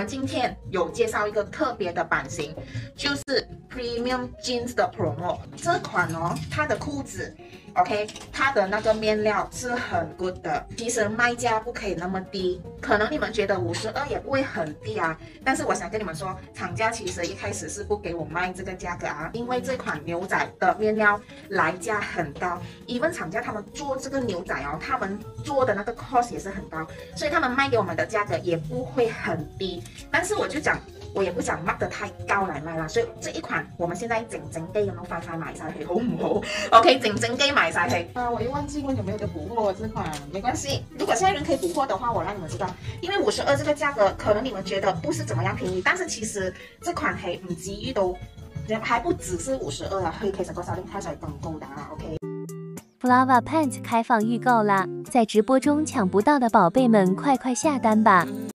们今天有介绍一个特别的版型，就是 Premium Jeans 的 Promo 这款哦，它的裤子 ，OK， 它的那个面料是很 good 的。其实卖价不可以那么低，可能你们觉得52也不会很低啊，但是我想跟你们说，厂家其实一开始是不给我卖这个价格啊，因为这款牛仔的面料来价很高，even 厂家他们做这个牛仔哦，他们做的那个 cost 也是很高，所以他们卖给我们的价格也不会很低。但是我就讲，我也不想卖得太高来卖啦，所以這一款我們現在靜靜機咁樣快買晒去，好唔好 ？OK， 靜靜機買晒去。我又忘記問有沒有得補貨這款，沒關係。如果現在人可以補貨的話，我讓你們知道，因為52這個價格，可能你們覺得不是怎麼樣便宜，但是其實這款係唔至於到，還不只是52啊，其實個銷量還是更高的啊。OK。Flava Pants 開放預購啦，在直播中搶不到的寶貝們，快快下單吧！